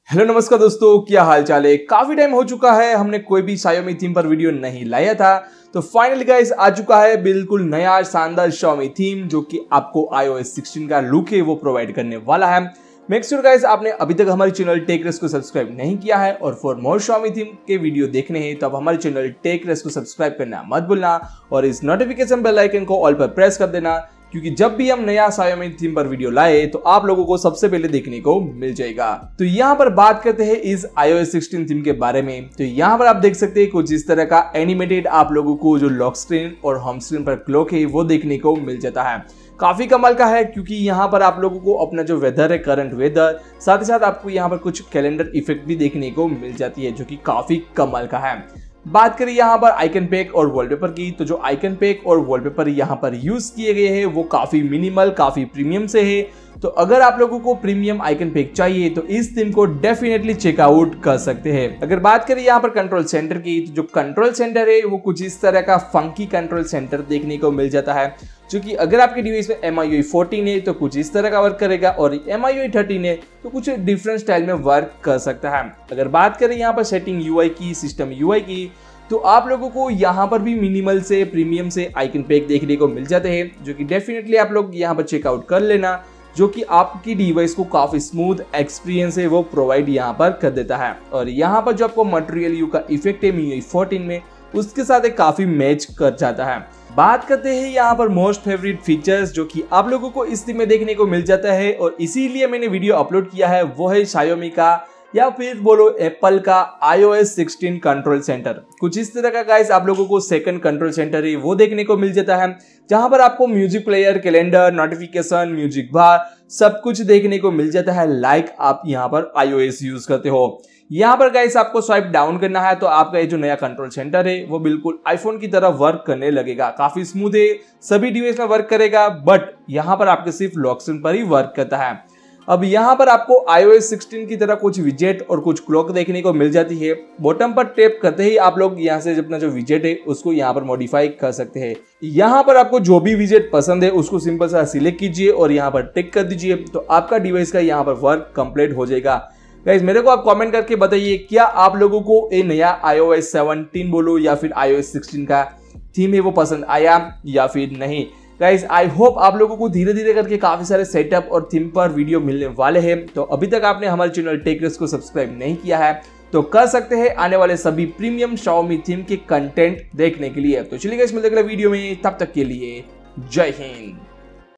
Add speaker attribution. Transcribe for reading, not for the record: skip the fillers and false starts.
Speaker 1: Hello नमस्कार दोस्तों, क्या हाल चाल है। काफी टाइम हो चुका है हमने कोई भी Xiaomi थीम पर वीडियो नहीं लाया था, तो फाइनली गाइस आ चुका है बिल्कुल नया शानदार Xiaomi थीम जो कि आपको iOS 16 का लुक है वो प्रोवाइड करने वाला है। मेक श्योर गाइस आपने अभी तक हमारे चैनल टेक रेस को सब्सक्राइब नहीं किया है और फॉर मोर Xiaomi थीम के वीडियो देखने हैं तो आप हमारे चैनल टेक रेस को सब्सक्राइब करना मत भूलना और इस नोटिफिकेशन बेल आइकन को ऑल पर प्रेस कर देना, क्योंकि जब भी हम नया Xiaomi थीम पर वीडियो लाए तो आप लोगों को सबसे पहले देखने को मिल जाएगा। तो यहाँ पर बात करते हैं इस iOS 16 थीम के बारे में। तो यहाँ पर आप देख सकते हैं कुछ इस तरह का एनिमेटेड आप लोगों को जो लॉक स्क्रीन और होम स्क्रीन पर क्लॉक है वो देखने को मिल जाता है। काफी कमाल का है, क्योंकि यहाँ पर आप लोगों को अपना जो वेदर है, करंट वेदर, साथ ही साथ आपको यहाँ पर कुछ कैलेंडर इफेक्ट भी देखने को मिल जाती है जो कि काफी कमाल का है। बात करें यहाँ पर आइकन पैक और वॉलपेपर की, तो जो आइकन पैक और वॉलपेपर यहाँ पर यूज किए गए हैं वो काफी मिनिमल, काफी प्रीमियम से है। तो अगर आप लोगों को प्रीमियम आइकन पैक चाहिए तो इस थीम को डेफिनेटली चेकआउट कर सकते हैं। अगर बात करें यहाँ पर कंट्रोल सेंटर की, तो जो कंट्रोल सेंटर है वो कुछ इस तरह का फंकी कंट्रोल सेंटर देखने को मिल जाता है, जो कि अगर आपके डिवाइस में MIUI 14 है तो कुछ इस तरह का वर्क करेगा और MIUI 13 है तो कुछ डिफरेंट स्टाइल में वर्क कर सकता है। अगर बात करें यहाँ पर सेटिंग UI की, सिस्टम UI की, तो आप लोगों को यहाँ पर भी मिनिमल से प्रीमियम से आइकन पैक देखने को मिल जाते हैं, जो कि डेफिनेटली आप लोग यहाँ पर चेकआउट कर लेना, जो कि आपकी डिवाइस को काफी स्मूथ एक्सपीरियंस है वो प्रोवाइड यहाँ पर कर देता है। और यहाँ पर जो आपको मटेरियल यू का इफेक्ट है MIUI 14 में, उसके साथ एक काफी मैच कर जाता है। बात करते हैं यहाँ पर मोस्ट फेवरेट फीचर्स जो कि आप लोगों को इस थीम में देखने को मिल जाता है और इसीलिए मैंने वीडियो अपलोड किया है, वो है Xiaomi का या फिर बोलो एप्पल का iOS 16 कंट्रोल सेंटर। कुछ इस तरह का गाइस आप लोगों को सेकंड कंट्रोल सेंटर है वो देखने को मिल जाता है, जहां पर आपको music player, calendar, notification, music bar सब कुछ देखने को मिल जाता है लाइक आप यहां पर iOS यूज करते हो। यहाँ पर गाइस आपको स्वाइप डाउन करना है तो आपका ये जो नया कंट्रोल सेंटर है वो बिल्कुल आईफोन की तरह वर्क करने लगेगा। काफी स्मूथ है, सभी डिवाइस में वर्क करेगा, बट यहाँ पर आपके सिर्फ लॉक स्क्रीन पर ही वर्क करता है। अब यहाँ पर आपको iOS 16 की तरह कुछ विजेट और कुछ क्लॉक देखने को मिल जाती है। बॉटम पर टैप करते ही आप लोग यहाँ से अपना जो विजेट है उसको यहाँ पर मॉडिफाई कर सकते हैं। यहाँ पर आपको जो भी विजेट पसंद है उसको सिंपल सा सिलेक्ट कीजिए और यहाँ पर टिक कर दीजिए, तो आपका डिवाइस का यहाँ पर वर्क कंप्लीट हो जाएगा। गाइस मेरे को आप कमेंट करके बताइए, क्या आप लोगों को ये नया iOS 17 बोलो या फिर iOS 16 का थीम है वो पसंद आया या फिर नहीं। गाइस आई होप आप लोगों को धीरे धीरे करके काफी सारे सेटअप और थीम पर वीडियो मिलने वाले हैं। तो अभी तक आपने हमारे चैनल टेक रेस को सब्सक्राइब नहीं किया है तो कर सकते हैं आने वाले सभी प्रीमियम Xiaomi थीम के कंटेंट देखने के लिए। तो चलिए गाइस मिलते हैं अगले वीडियो में, तब तक के लिए जय हिंद।